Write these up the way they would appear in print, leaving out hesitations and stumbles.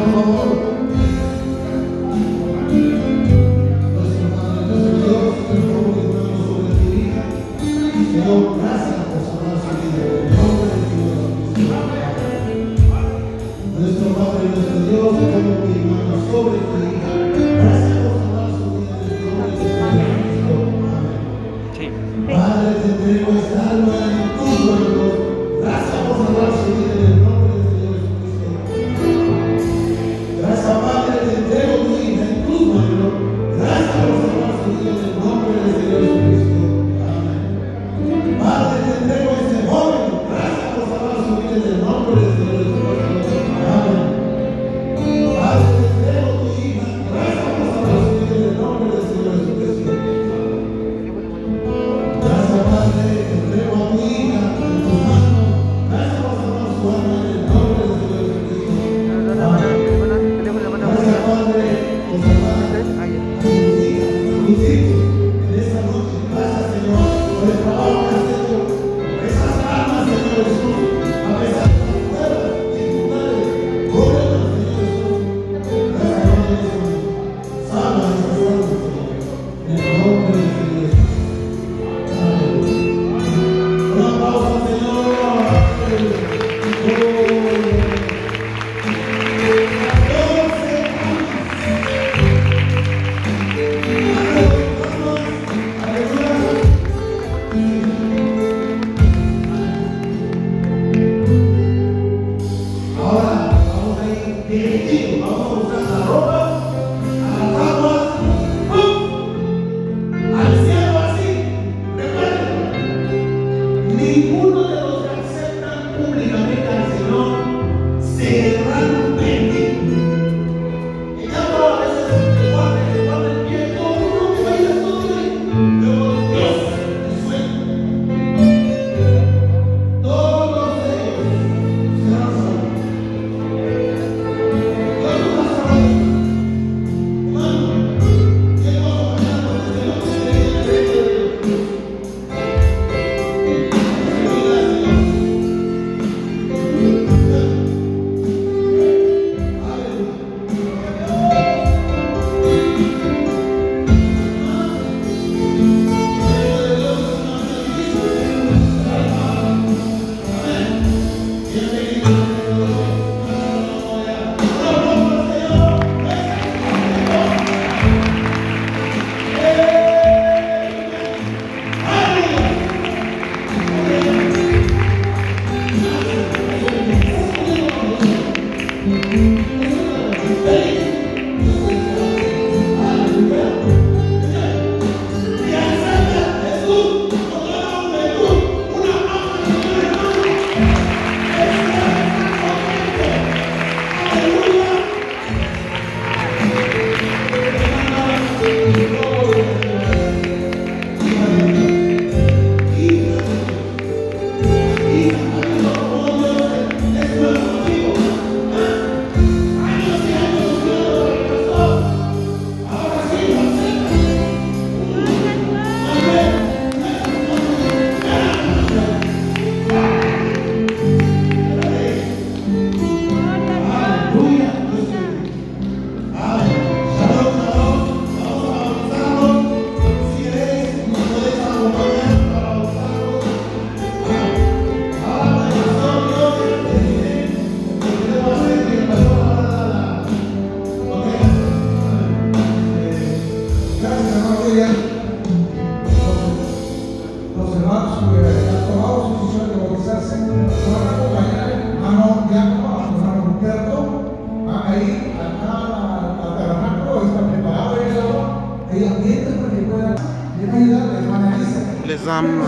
Les âmes,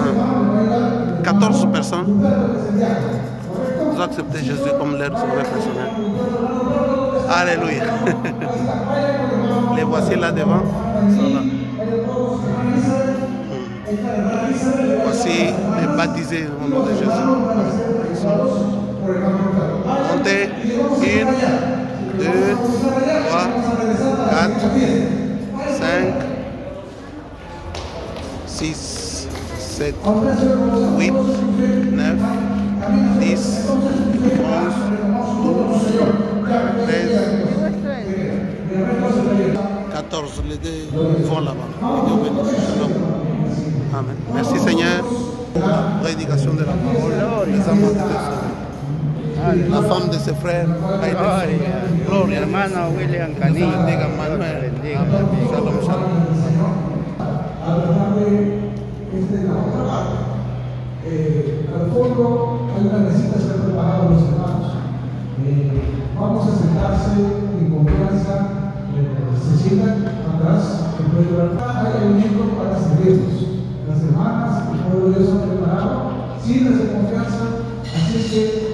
14 personnes, ont accepté Jésus comme leur sauveur personnel. Alléluia. Les voici là devant. Sont là. Voici les baptisés au nom de Jésus. Comptez 1, 2, 3, 4, 5, 6, 7, 8, 9, 10, 11, 12, 13, 14, les deux vont là-bas. Que Dieu bénisse. Shalom. Amen. Merci Seigneur pour la prédication de la parole. Les âmes de Dieu. La femme de ses frères. Gloria. Hermano William Canillo. Dios bendiga Manuel. Shalom, shalom. Al fondo hay una mesita que han preparado los hermanos. Vamos a sentarse en confianza, se sientan atrás, hay elementos para servirnos. Las hermanas, el pueblo de Dios han preparado, síganse de confianza, así es que